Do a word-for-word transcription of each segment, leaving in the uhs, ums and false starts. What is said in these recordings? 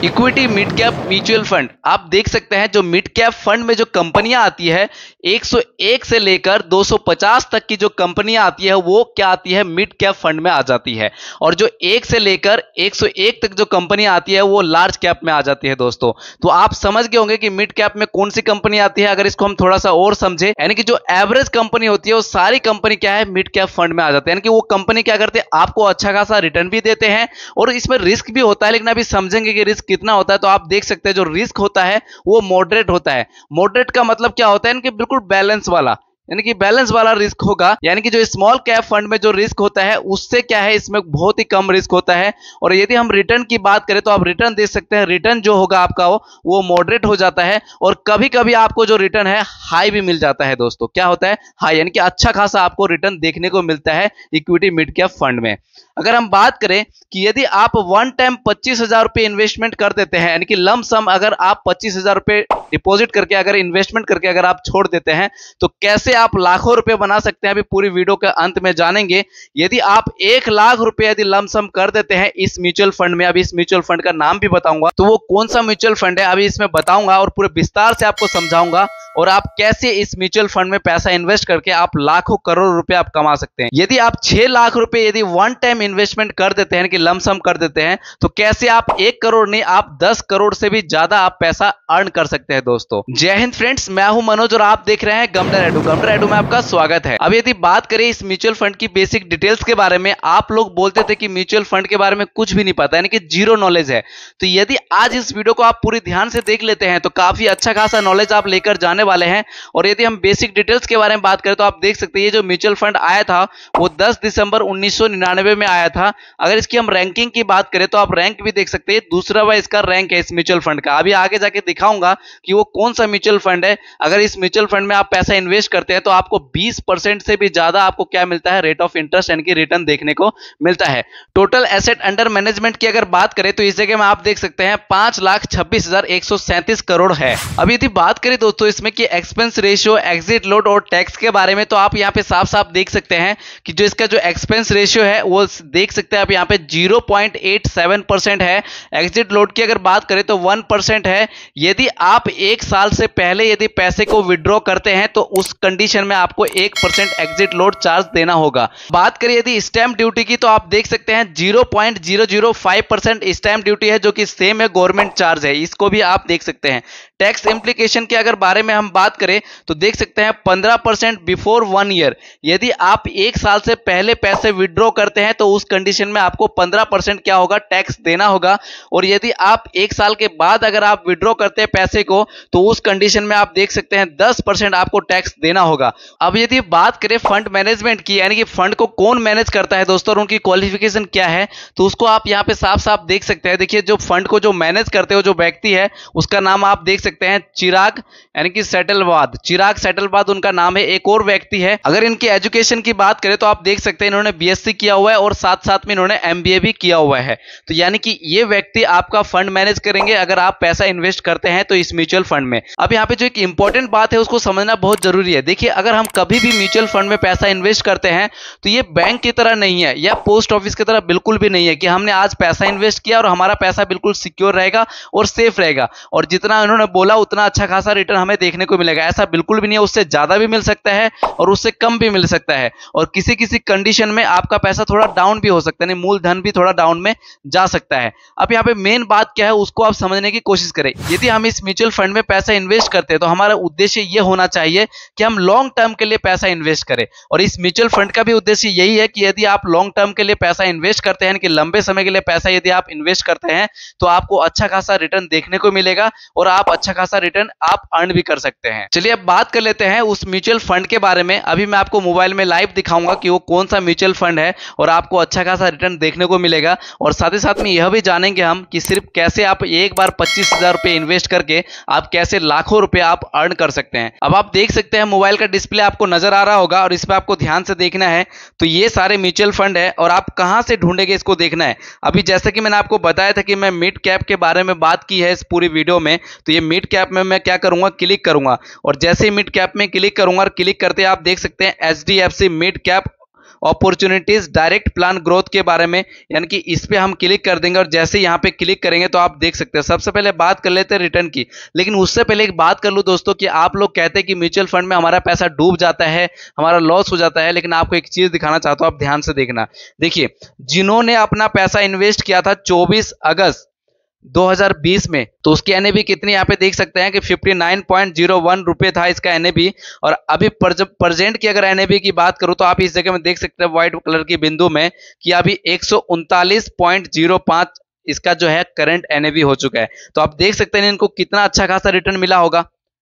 Equity mid cap mutual fund आप देख सकते हैं। जो मिड कैप फंड में जो कंपनियां आती है एक सौ एक से लेकर दो सौ पचास तक की जो कंपनियां आती है वो क्या आती है, मिड कैप फंड में आ जाती है। और जो एक से लेकर एक सौ एक तक जो कंपनियां आती है वो लार्ज कैप में आ जाती है दोस्तों। तो आप समझ गए होंगे कि मिड कैप में कौन सी कंपनी आती है। अगर इसको हम थोड़ा सा और समझे, यानी कि जो एवरेज कंपनी होती है वो सारी कंपनी क्या है, मिड कैप फंड में आ जाती है। यानी कि वो कंपनी क्या करते हैं, आपको अच्छा खासा रिटर्न भी देते हैं और इसमें रिस्क भी होता है, लेकिन अभी समझेंगे कि रिस्क कितना होता है। तो आप देख सकते हैं जो रिस्क होता है वो मॉडरेट होता है। मॉडरेट का मतलब क्या होता है कि बिल्कुल बैलेंस वाला, यानी कि बैलेंस वाला रिस्क होगा। यानी कि जो स्मॉल कैप फंड में जो रिस्क होता है उससे क्या है, इसमें बहुत ही कम रिस्क होता है। और यदि हम रिटर्न की बात करें तो आप रिटर्न देख सकते हैं, रिटर्न जो होगा आपका वो वो मॉडरेट हो जाता है। और कभी कभी आपको जो रिटर्न है हाई भी मिल जाता है दोस्तों। क्या होता है, हाई, यानी कि अच्छा खासा आपको रिटर्न देखने को मिलता है इक्विटी मिड कैप फंड में। अगर हम बात करें कि यदि आप वन टाइम पच्चीस हजार रुपए इन्वेस्टमेंट कर देते हैं, यानी कि लम सम अगर आप पच्चीस हजार रुपए डिपॉजिट करके अगर इन्वेस्टमेंट करके अगर आप छोड़ देते हैं तो कैसे आप लाखों रुपए बना सकते हैं, अभी पूरी वीडियो के अंत में जानेंगे। यदि आप एक लाख रुपए यदि लम सम कर देते हैं इस म्यूचुअल फंड में, अभी इस म्यूचुअल फंड का नाम भी बताऊंगा, तो वो कौन सा म्यूचुअल फंड है अभी इसमें बताऊंगा और पूरे विस्तार से आपको समझाऊंगा। और आप कैसे इस म्यूचुअल फंड में पैसा इन्वेस्ट करके आप लाखों करोड़ रुपए आप कमा सकते हैं। यदि आप छह लाख रुपए यदि वन टाइम इन्वेस्टमेंट कर देते हैं कि लमसम कर देते हैं तो कैसे आप एक करोड़ नहीं आप दस करोड़ से भी ज्यादा आप पैसा अर्न कर सकते हैं दोस्तों। जय हिंद फ्रेंड्स, मैं हूं मनोज और आप देख रहे हैं गमडर एडू। गमडर एडू में आपका स्वागत है। अब यदि बात करें इस म्यूचुअल फंड की बेसिक डिटेल्स के बारे में, आप लोग बोलते थे कि म्यूचुअल फंड के बारे में कुछ भी नहीं पता, यानी कि जीरो नॉलेज है। तो यदि आज इस वीडियो को आप पूरी ध्यान से देख लेते हैं तो काफी अच्छा खासा नॉलेज आप लेकर जाने वाले हैं। और यदि हम बेसिक डिटेल्स के बारे में बात करें तो आप देख सकते हैं ये जो म्यूचुअल फंड आया था वो दस दिसंबर उन्नीस सौ निन्यानवे में आया था। अगर इसकी हम रैंकिंग की बात करें तो आप रैंक भी देख सकते हैं, दूसरा वाला इसका रैंक है इस म्यूचुअल फंड का। अभी आगे जाके दिखाऊंगा कि वो कौन सा म्यूचुअल फंड है। अगर इस म्यूचुअल फंड में आप पैसा इन्वेस्ट करते हैं तो आपको बीस परसेंट से भी ज्यादा आपको क्या मिलता है, रेट ऑफ इंटरेस्ट यानी कि रिटर्न देखने को मिलता है। टोटल एसेट अंडर मैनेजमेंट की अगर बात करें तो इस जगह में आप देख सकते हैं पांच लाख छब्बीस हजार एक सौ सैंतीस करोड़ है। अब यदि बात करें दोस्तों इसमें कि एक्सपेंस रेशियो, एग्जिट लोड और टैक्स के बारे में, तो आप यहाँ पे साफ साफ देख सकते हैं कि जो इसका जो एक्सपेंस रेशियो है वो देख सकते हैं आप यहाँ पे zero point eight seven percent है। एग्जिट लोड की अगर बात करें तो वन परसेंट है। यदि आप एक साल से पहले यदि पैसे को विड्रॉ करते हैं तो उस कंडीशन में आपको एक परसेंट एग्जिट लोड चार्ज देना होगा। बात करें यदि स्टैंप ड्यूटी की तो आप देख सकते हैं zero point zero zero five percent stamp duty है जो कि सेम है, गवर्नमेंट चार्ज है, इसको भी आप देख सकते हैं। टैक्स इंप्लीकेशन के अगर बारे में हम बात करें तो देख सकते हैं पंद्रह परसेंट बिफोर वन ईयर। यदि आप एक साल से पहले पैसे विड्रॉ करते हैं तो उस कंडीशन में आपको पंद्रह परसेंट क्या होगा, टैक्स देना होगा। और यदि आप एक साल के बाद अगर आप विड्रॉ करते हैं पैसे को तो उस कंडीशन में आप देख सकते हैं दस परसेंट आपको टैक्स देना होगा। अब यदि बात करें फंड मैनेजमेंट की, यानी कि फंड को कौन मैनेज करता है दोस्तों और उनकी क्वालिफिकेशन क्या है, तो उसको आप यहाँ पे साफ साफ देख सकते हैं। देखिए जो फंड को जो मैनेज करते हो जो व्यक्ति है उसका नाम आप देख सकते हैं चिराग, यानी कि सेटलवाद, चिराग सेटलवाद उनका नाम है। एक और व्यक्ति है, अगर इनकी एजुकेशन की बात करें तो आप देख सकते हैं इन्होंने बीएससी किया हुआ है और साथ साथ में इन्होंने एमबीए भी किया हुआ है। तो यानी कि ये व्यक्ति आपका फंड मैनेज करेंगे अगर आप पैसा इन्वेस्ट करते हैं तो इस म्यूचुअल फंड में। अब यहाँ पे जो एक इंपॉर्टेंट बात है उसको समझना बहुत जरूरी है। देखिए अगर हम कभी भी म्यूचुअल फंड में पैसा इन्वेस्ट करते हैं तो ये बैंक की तरह नहीं है या पोस्ट ऑफिस की तरह बिल्कुल भी नहीं है कि हमने आज पैसा इन्वेस्ट किया और हमारा पैसा बिल्कुल सिक्योर रहेगा और सेफ रहेगा और जितना उन्होंने बोला उतना अच्छा खासा रिटर्न हमें देखने को मिलेगा। ऐसा बिल्कुल भी नहीं है, उससे ज्यादा भी मिल सकता है और उससे कम भी मिल सकता है और किसी किसी कंडीशन में आपका पैसा थोड़ा डाउन भी हो सकता है, नहीं मूलधन भी थोड़ा डाउन में जा सकता है। अब यहाँ पे मेन बात क्या है उसको आप समझने की कोशिश करें। यदि हम इस म्यूचुअल फंड में पैसा इन्वेस्ट करते हैं तो हमारा उद्देश्य ये होना चाहिए कि हम लॉन्ग टर्म के लिए पैसा इन्वेस्ट करें और इस म्यूचुअल फंड का भी उद्देश्य यही है कि यदि आप लॉन्ग टर्म के लिए पैसा इन्वेस्ट करते हैं कि लंबे समय के लिए पैसा यदि आप इन्वेस्ट करते हैं तो आपको अच्छा खासा रिटर्न देखने को मिलेगा और आप अच्छा खासा रिटर्न आप अर्न भी कर सकते हैं। चलिए अब बात कर लेते हैं उस म्यूचुअल फंड के बारे में। अभी मैं आपको मोबाइल में लाइव दिखाऊंगा कि वो कौन सा म्यूचुअल फंड है और आपको अच्छा खासा रिटर्न देखने को मिलेगा और साथ ही साथ में यह भी जानेंगे हम कि सिर्फ कैसे आप एक बार पच्चीस हजार रुपए इन्वेस्ट करके आप कैसे लाखों रुपए आप अर्न कर सकते हैं। अब आप देख सकते हैं मोबाइल का डिस्प्ले आपको नजर आ रहा होगा और इस पर आपको ध्यान से देखना है। तो ये सारे म्यूचुअल फंड है और आप कहां से ढूंढेंगे इसको देखना है। अभी जैसे कि मैंने आपको बताया था कि मैं मिड कैप के बारे में बात की है इस पूरी वीडियो में, तो ये मिड कैप में मैं क्या करूंगा, क्लिक करूंगा और जैसे ही मिड कैप में क्लिक करूंगा और क्लिक करते आप देख सकते हैं H D F C mid cap opportunities direct plan growth के बारे में, यानी कि इस पे हम क्लिक कर देंगे और जैसे यहाँ पे क्लिक करेंगे तो आप देख सकते हैं। सबसे पहले बात कर लेते हैं रिटर्न की, लेकिन उससे पहले एक बात कर लूं दोस्तों कि आप लोग कहते हैं कि म्यूचुअल फंड में हमारा पैसा डूब जाता है, हमारा लॉस हो जाता है, लेकिन आपको एक चीज दिखाना चाहता हूं, आप ध्यान से देखना। देखिए, जिन्होंने अपना पैसा इन्वेस्ट किया था चौबीस अगस्त दो हज़ार बीस में, तो उसकी एनएवी कितनी यहाँ पे देख सकते हैं कि उनसठ पॉइंट ज़ीरो वन रुपए था इसका एनएवी। और अभी प्रेजेंट की अगर एनएवी की बात करूं तो आप इस जगह में देख सकते हैं व्हाइट कलर की बिंदु में कि अभी एक सौ उनतालीस पॉइंट ज़ीरो पाँच इसका जो है करंट एनएवी हो चुका है। तो आप देख सकते हैं इनको कितना अच्छा खासा रिटर्न मिला होगा।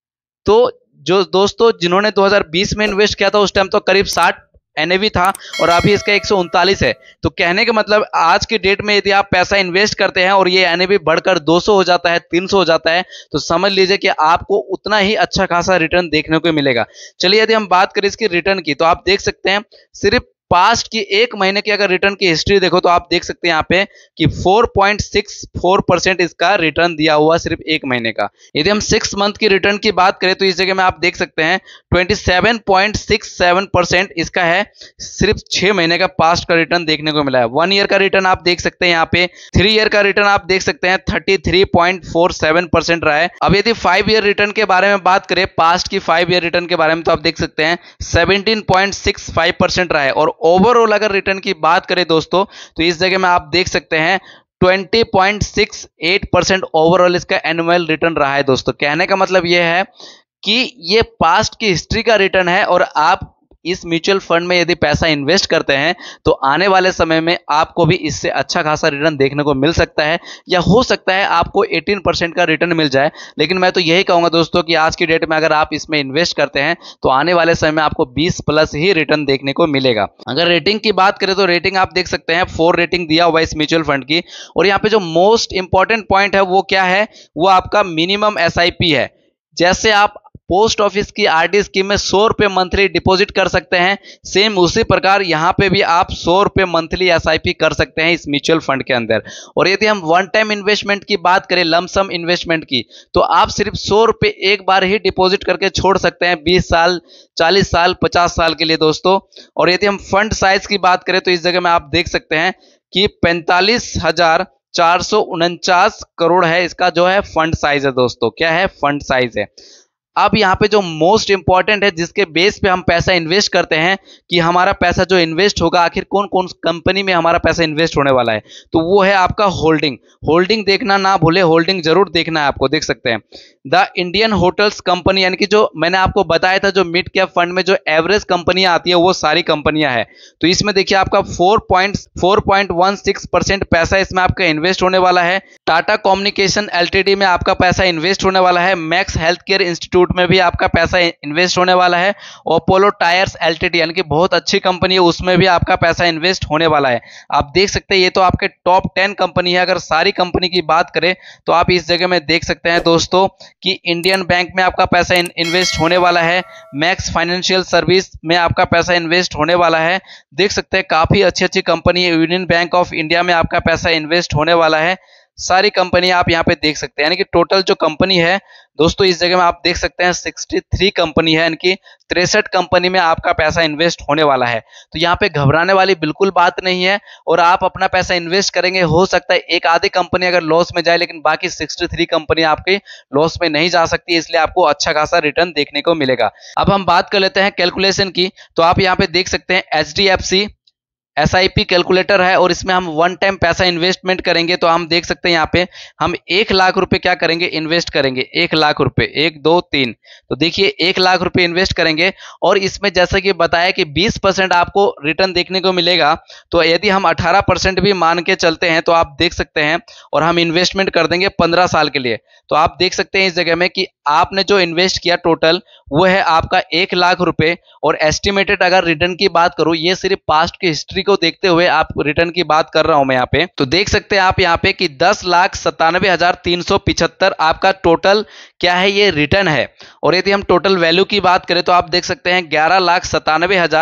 तो जो दोस्तों जिन्होंने दो हज़ार बीस में इन्वेस्ट किया था उस टाइम तो करीब साठ एनएवी था और अभी इसका एक सौ उनतालीस है। तो कहने का मतलब आज की डेट में यदि आप पैसा इन्वेस्ट करते हैं और ये एनएवी बढ़कर दो सौ हो जाता है, तीन सौ हो जाता है, तो समझ लीजिए कि आपको उतना ही अच्छा खासा रिटर्न देखने को मिलेगा। चलिए यदि हम बात करें इसकी रिटर्न की, तो आप देख सकते हैं सिर्फ पास्ट की एक महीने की अगर रिटर्न की हिस्ट्री देखो तो आप देख सकते हैं यहाँ पे कि चार पॉइंट सिक्स फोर परसेंट इसका रिटर्न दिया हुआ सिर्फ एक महीने का। यदि हम सिक्स मंथ की रिटर्न की बात करें तो इस जगह में आप देख सकते हैं सत्ताईस पॉइंट सिक्स सेवन परसेंट इसका है, सिर्फ छह महीने का पास्ट का रिटर्न देखने को मिला है। वन ईयर का रिटर्न आप देख सकते हैं यहाँ पे, थ्री ईयर का रिटर्न आप देख सकते हैं तैंतीस पॉइंट फोर सेवन परसेंट रहा है। अब यदि फाइव ईयर रिटर्न के बारे में बात करें, पास्ट की फाइव ईयर रिटर्न के बारे में, तो आप देख सकते हैं सत्रह पॉइंट सिक्स फाइव परसेंट रहा है। और ओवरऑल अगर रिटर्न की बात करें दोस्तों तो इस जगह में आप देख सकते हैं बीस point six eight percent overall इसका एनुअल रिटर्न रहा है। दोस्तों कहने का मतलब यह है कि ये पास्ट की हिस्ट्री का रिटर्न है और आप इस म्यूचुअल फंड में यदि पैसा इन्वेस्ट करते हैं तो आने वाले समय में आपको भी इससे अच्छा खासा रिटर्न देखने को मिल सकता है, या हो सकता है आपको अठारह परसेंट का रिटर्न मिल जाए। लेकिन मैं तो यही कहूंगा दोस्तों कि आज की डेट में अगर आप इसमें इन्वेस्ट करते हैं तो आने वाले समय में आपको बीस प्लस ही रिटर्न देखने को मिलेगा। अगर रेटिंग की बात करें तो रेटिंग आप देख सकते हैं फोर रेटिंग दिया हुआ है इस म्यूचुअल फंड की। और यहाँ पे जो मोस्ट इंपॉर्टेंट पॉइंट है वो क्या है, वो आपका मिनिमम एस आई पी है। जैसे आप पोस्ट ऑफिस की आरडी स्कीम में सौ रुपए मंथली डिपॉजिट कर सकते हैं, सेम उसी प्रकार यहां पे भी आप सौ रुपए मंथली एसआईपी कर सकते हैं इस म्यूचुअल फंड के अंदर। और यदि हम वन टाइम इन्वेस्टमेंट की बात करें, लमसम इन्वेस्टमेंट की, तो आप सिर्फ सौ रुपए एक बार ही डिपॉजिट करके छोड़ सकते हैं बीस साल, चालीस साल, पचास साल के लिए दोस्तों। और यदि हम फंड साइज की बात करें तो इस जगह में आप देख सकते हैं कि पैंतालीस हजार चार सौ उनचास करोड़ है इसका जो है फंड साइज है दोस्तों। क्या है? फंड साइज है। अब यहाँ पे जो मोस्ट इंपॉर्टेंट है जिसके बेस पे हम पैसा इन्वेस्ट करते हैं कि हमारा पैसा जो इन्वेस्ट होगा आखिर कौन कौन कंपनी में हमारा पैसा इन्वेस्ट होने वाला है, तो वो है आपका होल्डिंग। होल्डिंग देखना ना भूले, होल्डिंग जरूर देखना है आपको। देख सकते हैं द इंडियन होटल्स कंपनी, यानी कि जो मैंने आपको बताया था जो मिड कैप फंड में जो एवरेज कंपनियां आती है वो सारी कंपनियां है। तो इसमें देखिए आपका four point four point one six percent पैसा इसमें आपका इन्वेस्ट होने वाला है। टाटा कम्युनिकेशन एलटीडी में आपका पैसा इन्वेस्ट होने वाला है। मैक्स हेल्थ केयर इंस्टीट्यूट में भी आपका पैसा इन्वेस्ट होने वाला है। अपोलो टायर्स एलटीडी यानी कि बहुत अच्छी कंपनी है, उसमें भी आपका पैसा इन्वेस्ट होने वाला है। आप देख सकते हैं ये तो आपके टॉप टेन कंपनी है। अगर सारी कंपनी की बात करें तो आप इस जगह में देख सकते हैं दोस्तों कि इंडियन बैंक में आपका पैसा इन्वेस्ट होने वाला है। मैक्स फाइनेंशियल सर्विस में आपका पैसा इन्वेस्ट होने वाला है। देख सकते हैं काफी अच्छी अच्छी कंपनी है। यूनियन बैंक ऑफ इंडिया में आपका पैसा इन्वेस्ट होने वाला है। सारी कंपनी आप यहाँ पे देख सकते हैं, यानी कि टोटल जो कंपनी है दोस्तों इस जगह में आप देख सकते हैं तिरसठ कंपनी है, यानी कि तिरसठ कंपनी में आपका पैसा इन्वेस्ट होने वाला है। तो यहाँ पे घबराने वाली बिल्कुल बात नहीं है। और आप अपना पैसा इन्वेस्ट करेंगे, हो सकता है एक आधी कंपनी अगर लॉस में जाए, लेकिन बाकी तिरसठ कंपनी आपकी लॉस में नहीं जा सकती, इसलिए आपको अच्छा खासा रिटर्न देखने को मिलेगा। अब हम बात कर लेते हैं कैलकुलेशन की। तो आप यहाँ पे देख सकते हैं H D F C S I P calculator है और इसमें हम वन टाइम पैसा इन्वेस्टमेंट करेंगे। तो हम देख सकते हैं यहाँ पे हम एक लाख रुपए क्या करेंगे, इन्वेस्ट करेंगे। एक लाख रुपए, एक दो तीन, तो देखिए एक लाख रुपए इन्वेस्ट करेंगे और इसमें जैसे कि बताया कि बीस परसेंट आपको रिटर्न देखने को मिलेगा। तो यदि हम अठारह परसेंट भी मान के चलते हैं तो आप देख सकते हैं, और हम इन्वेस्टमेंट कर देंगे पंद्रह साल के लिए, तो आप देख सकते हैं इस जगह में कि आपने जो इन्वेस्ट किया टोटल वो है आपका एक लाख रुपए। और एस्टिमेटेड अगर रिटर्न की बात करूं, ये सिर्फ पास्ट की हिस्ट्री को देखते हुए आप रिटर्न की बात कर रहा हूं मैं यहाँ पे, तो देख सकते हैं आप यहाँ पे कि दस लाख सत्तानवे हजार तीन सौ पिछहत्तर आपका टोटल क्या है, ये रिटर्न है। और यदि हम टोटल वैल्यू की बात करें तो आप देख सकते हैं ग्यारह लाख सत्तानवे हजार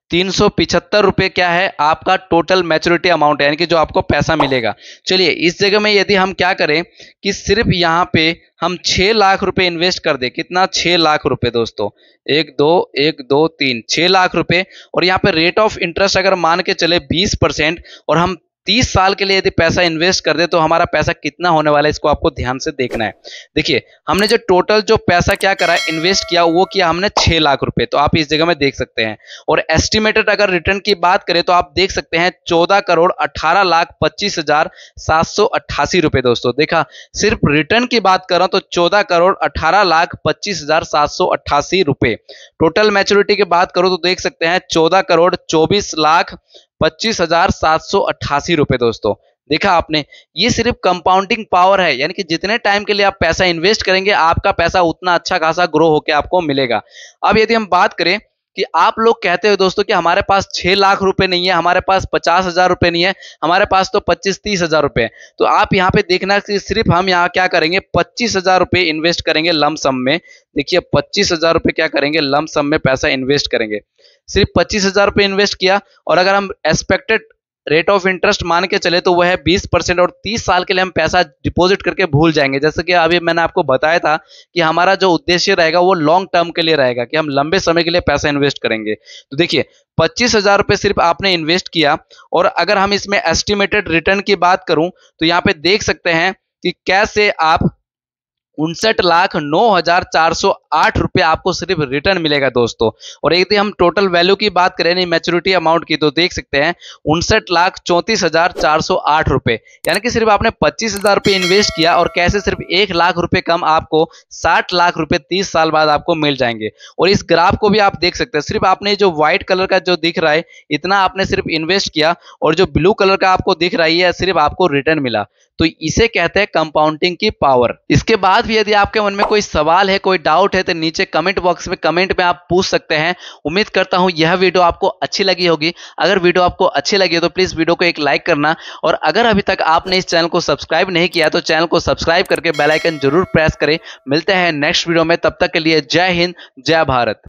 तीन सौ पिछहत्तर रुपये क्या है आपका टोटल मैच्योरिटी अमाउंट है, यानी कि जो आपको पैसा मिलेगा। चलिए इस जगह में यदि हम क्या करें कि सिर्फ यहाँ पे हम छः लाख रुपए इन्वेस्ट कर दे, कितना, छः लाख रुपए दोस्तों, एक दो एक दो तीन, छः लाख रुपए। और यहाँ पे रेट ऑफ इंटरेस्ट अगर मान के चले बीस परसेंट और हम तीस साल के लिए यदि पैसा इन्वेस्ट कर दे तो हमारा पैसा कितना होने वाला है, इसको आपको ध्यान से देखना है। देखिए हमने जो टोटल जो पैसा क्या करा है, इन्वेस्ट किया, वो किया हमने छः लाख रुपए, तो आप इस जगह में देख सकते हैं। और एस्टिमेटेड अगर रिटर्न की बात करें तो आप देख सकते हैं चौदह करोड़ अठारह लाख पच्चीस हजार सात सौ अट्ठासी रुपए दोस्तों। देखा, सिर्फ रिटर्न की बात कर रहा हूं तो चौदह करोड़ अठारह लाख पच्चीस हजार सात सौ अट्ठासी रुपए। टोटल मैच्योरिटी की बात करो तो देख सकते हैं चौदह करोड़ चौबीस लाख पच्चीस हजार सात सौ अट्ठासी रुपए दोस्तों। देखा आपने, ये सिर्फ कंपाउंडिंग पावर है, यानी कि जितने टाइम के लिए आप पैसा इन्वेस्ट करेंगे आपका पैसा उतना अच्छा खासा ग्रो होकर आपको मिलेगा। अब यदि हम बात करें कि आप लोग कहते हो दोस्तों कि हमारे पास छह लाख रुपए नहीं है, हमारे पास पचास हजार रुपए नहीं है, हमारे पास तो पच्चीस तीस हजार रुपए है, तो आप यहाँ पे देखना कि सिर्फ हम यहाँ क्या करेंगे, पच्चीस हजार रुपए इन्वेस्ट करेंगे लमसम में। देखिए पच्चीस हजार रुपए क्या करेंगे, लमसम में पैसा इन्वेस्ट करेंगे। सिर्फ पच्चीस हजार रुपए इन्वेस्ट किया और अगर हम एक्सपेक्टेड रेट ऑफ इंटरेस्ट मान के चले तो वह है बीस परसेंट और तीस साल के लिए हम पैसा डिपॉजिट करके भूल जाएंगे। जैसे कि अभी मैंने आपको बताया था कि हमारा जो उद्देश्य रहेगा वो लॉन्ग टर्म के लिए रहेगा, कि हम लंबे समय के लिए पैसा इन्वेस्ट करेंगे। तो देखिए पच्चीस हजार रुपये सिर्फ आपने इन्वेस्ट किया और अगर हम इसमें एस्टिमेटेड रिटर्न की बात करूं तो यहाँ पे देख सकते हैं कि कैसे आप उनसठ लाख नौ हजार चार सौ आठ रुपये आपको सिर्फ रिटर्न मिलेगा दोस्तों। और यदि हम टोटल वैल्यू की बात करें नहीं मैच्योरिटी अमाउंट की तो देख सकते हैं उनसठ लाख चौंतीस हजार चार सौ आठ रुपये, यानी कि सिर्फ आपने पच्चीस हजार रुपये इन्वेस्ट किया और कैसे सिर्फ एक लाख रुपए कम आपको साठ लाख रुपए तीस साल बाद आपको मिल जाएंगे। और इस ग्राफ को भी आप देख सकते हैं, सिर्फ आपने जो व्हाइट कलर का जो दिख रहा है इतना आपने सिर्फ इन्वेस्ट किया और जो ब्लू कलर का आपको दिख रही है सिर्फ आपको रिटर्न मिला, तो इसे कहते हैं कंपाउंडिंग की पावर। इसके बाद भी यदि आपके मन में कोई सवाल है, कोई डाउट है तो नीचे कमेंट बॉक्स में कमेंट में आप पूछ सकते हैं। उम्मीद करता हूं यह वीडियो आपको अच्छी लगी होगी। अगर वीडियो आपको अच्छी लगी हो तो प्लीज वीडियो को एक लाइक करना और अगर अभी तक आपने इस चैनल को सब्सक्राइब नहीं किया तो चैनल को सब्सक्राइब करके बेल आइकन जरूर प्रेस करें। मिलते हैं नेक्स्ट वीडियो में, तब तक के लिए जय हिंद जय भारत।